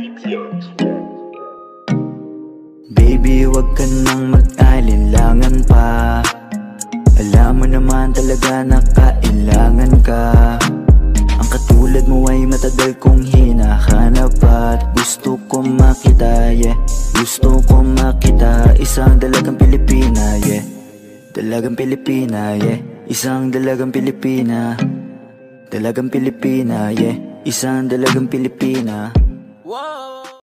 Baby, wag ka nang mag-alinlangan pa. Alam mo naman talaga na kailangan ka. Ang katulad mo ay matagal kong hinahanap at gusto ko makita, yeah. Gusto ko makita isang dalagang Pilipina, yeah. Dalagang Pilipina, yeah. Isang dalagang Pilipina. Dalagang Pilipina, yeah. Isang dalagang Pilipina. Wow.